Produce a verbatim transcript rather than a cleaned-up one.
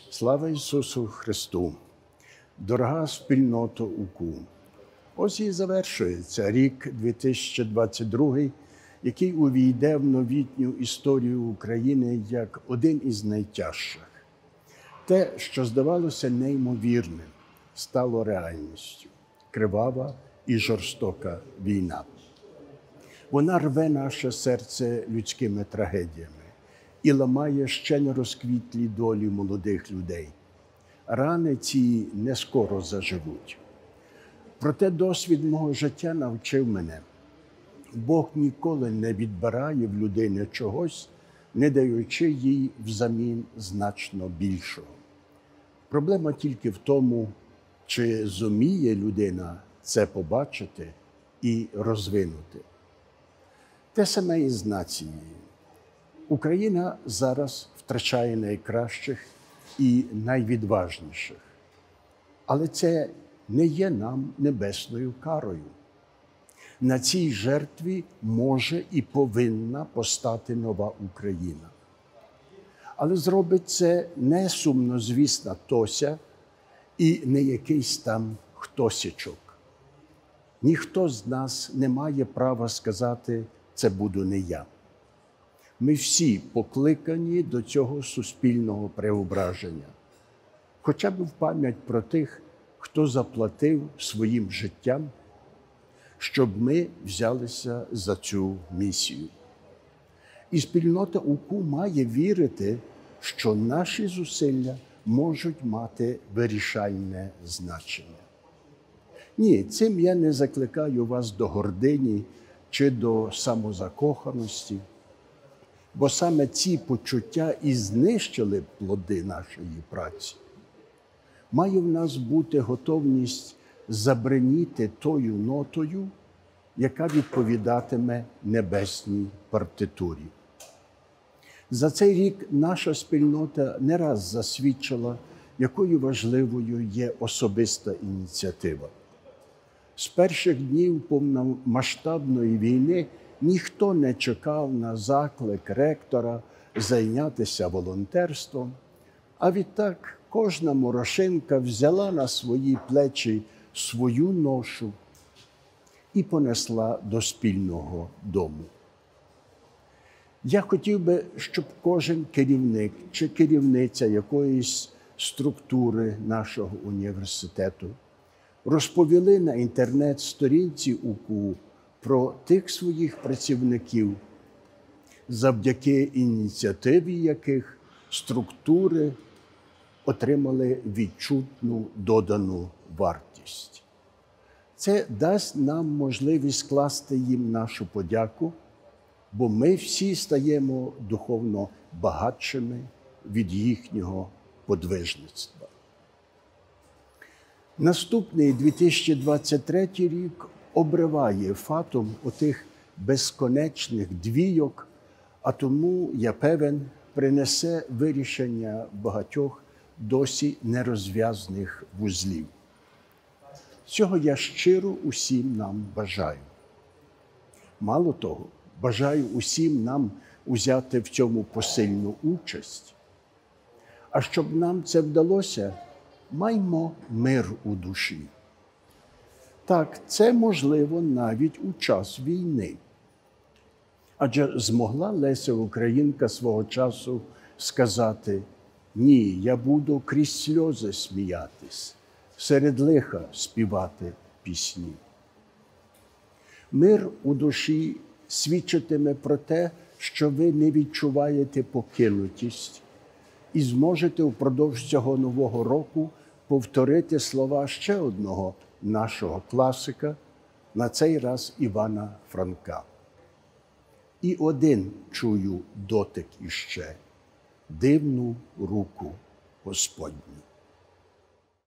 Слава Ісусу Христу! Дорога спільнота УКУ! Ось і завершується рік дві тисячі двадцять другий, який увійде в новітню історію України як один із найтяжчих. Те, що здавалося неймовірним, стало реальністю – кривава і жорстока війна. Вона рве наше серце людськими трагедіями і ламає ще не розквітлі долі молодих людей. Рани ці не скоро заживуть. Проте досвід мого життя навчив мене. Бог ніколи не відбирає в людини чогось, не даючи їй взамін значно більшого. Проблема тільки в тому, чи зуміє людина це побачити і розвинути. Те саме і з нацією. Україна зараз втрачає найкращих і найвідважніших. Але це не є нам небесною карою. На цій жертві може і повинна постати нова Україна. Але зробить це не сумнозвісна Тося і не якийсь там хтосічок. Ніхто з нас не має права сказати «це буду не я». Ми всі покликані до цього суспільного преображення. Хоча б в пам'ять про тих, хто заплатив своїм життям, щоб ми взялися за цю місію. І спільнота УКУ має вірити, що наші зусилля можуть мати вирішальне значення. Ні, цим я не закликаю вас до гордині чи до самозакоханості, бо саме ці почуття і знищили плоди нашої праці. Має в нас бути готовність забриніти тою нотою, яка відповідатиме небесній партитурі. За цей рік наша спільнота не раз засвідчила, якою важливою є особиста ініціатива. З перших днів повномасштабної війни ніхто не чекав на заклик ректора зайнятися волонтерством, а відтак кожна морошинка взяла на свої плечі свою ношу і понесла до спільного дому. Я хотів би, щоб кожен керівник чи керівниця якоїсь структури нашого університету розповіли на інтернет-сторінці УКУ про тих своїх працівників, завдяки ініціативі яких структури отримали відчутну додану вартість. Це дасть нам можливість скласти їм нашу подяку, бо ми всі стаємо духовно багатшими від їхнього подвижництва. Наступний дві тисячі двадцять третій рік обриває фатум отих безконечних двійок, а тому, я певен, принесе вирішення багатьох досі нерозв'язаних вузлів. Цього я щиро усім нам бажаю. Мало того, бажаю усім нам узяти в цьому посильну участь. А щоб нам це вдалося, маймо мир у душі. Так, це можливо навіть у час війни. Адже змогла Леся Українка свого часу сказати: «Ні, я буду крізь сльози сміятись, серед лиха співати пісні». Мир у душі свідчитиме про те, що ви не відчуваєте покинутість і зможете впродовж цього нового року повторити слова ще одного нашого класика, на цей раз Івана Франка. «І один чую дотик іще, дивну руку Господню».